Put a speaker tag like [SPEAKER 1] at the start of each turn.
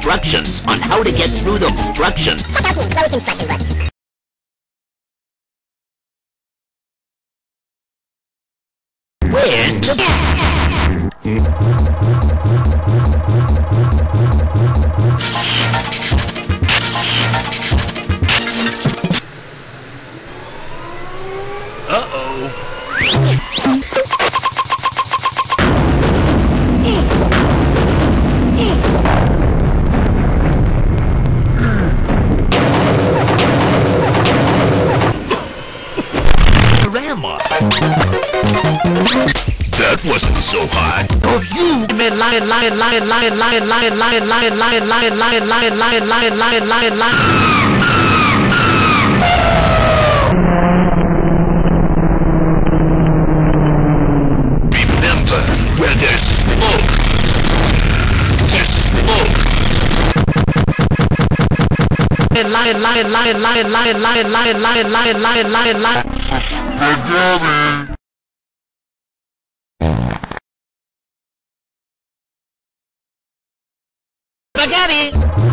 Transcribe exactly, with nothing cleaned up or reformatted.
[SPEAKER 1] instructions on how to get through the instructions.
[SPEAKER 2] Check out the enclosed instruction book.
[SPEAKER 1] Where's the... Uh-oh. Grandma. That wasn't so hard. Oh, you man, lying, lying, lying, lying, lying, lying, lying, lying, lying, lying, lying, lying, lying, lying, lying, lying, lying. Remember, where there's smoke, there's smoke. Lying, lying, lying, lying, lying, lying, lying, lying, lying, lying, lying, lying. Spaghetti!